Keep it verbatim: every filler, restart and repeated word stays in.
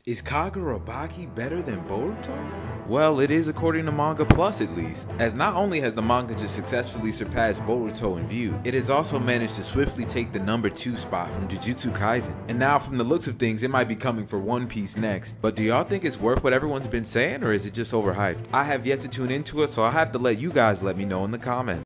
Is Kagurabachi better than Boruto? Well, it is according to Manga Plus at least, as not only has the manga just successfully surpassed Boruto in view, it has also managed to swiftly take the number two spot from Jujutsu Kaisen. And now from the looks of things, it might be coming for One Piece next. But do y'all think it's worth what everyone's been saying, or is it just overhyped? I have yet to tune into it, so I'll have to let you guys let me know in the comments.